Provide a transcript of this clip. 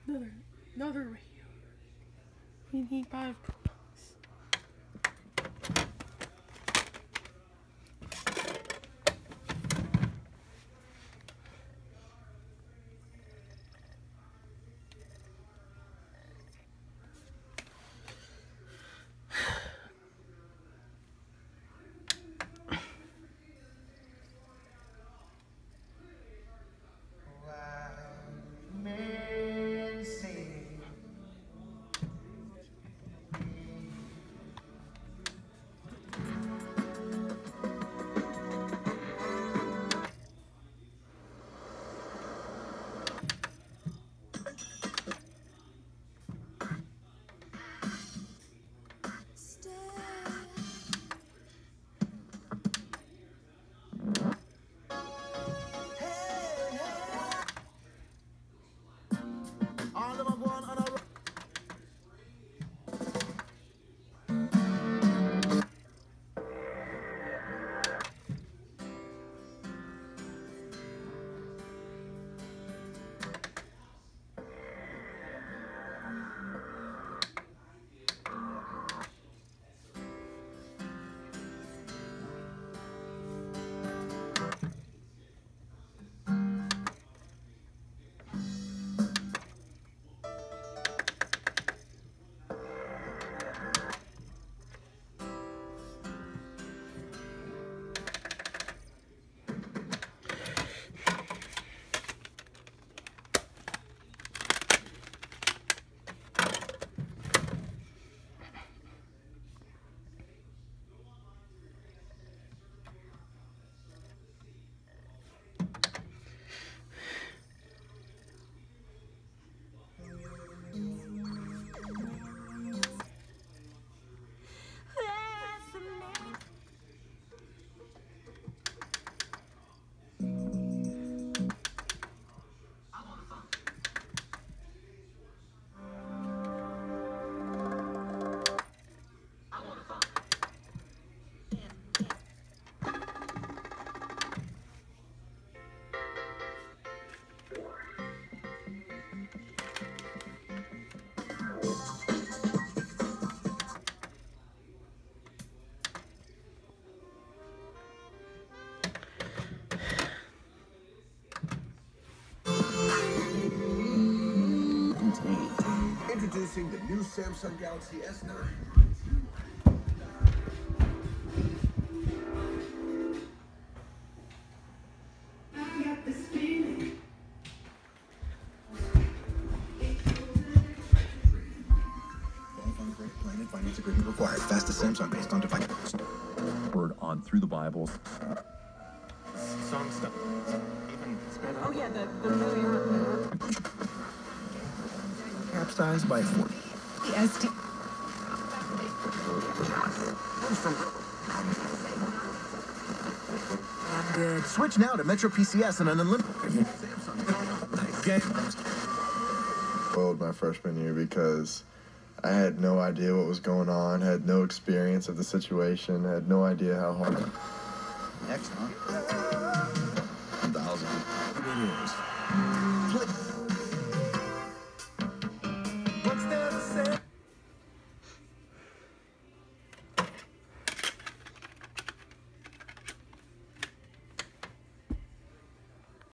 Another radio. We need 5 bucks. Introducing the new Samsung Galaxy S9. Finance agreement required. Fastest Samsung based on device. Word on Through the Bible. Song stuff. Oh yeah, the movie. Capsized by 40. The SD. Good. Switch now to Metro PCS and an unlimited. Spoiled my freshman year because I had no idea what was going on, had no experience of the situation, had no idea how hard. Next, huh?